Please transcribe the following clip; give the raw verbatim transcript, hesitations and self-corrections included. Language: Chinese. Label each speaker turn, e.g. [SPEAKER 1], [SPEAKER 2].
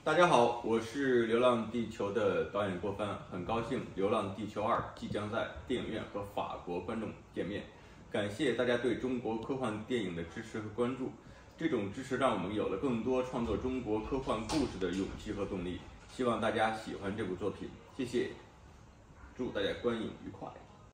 [SPEAKER 1] 大家好，我是《流浪地球》的导演郭帆，很高兴《流浪地球二》即将在电影院和法国观众见面。感谢大家对中国科幻电影的支持和关注，这种支持让我们有了更多创作中国科幻故事的勇气和动力。希望大家喜欢这部作品，谢谢，祝大家观影愉快。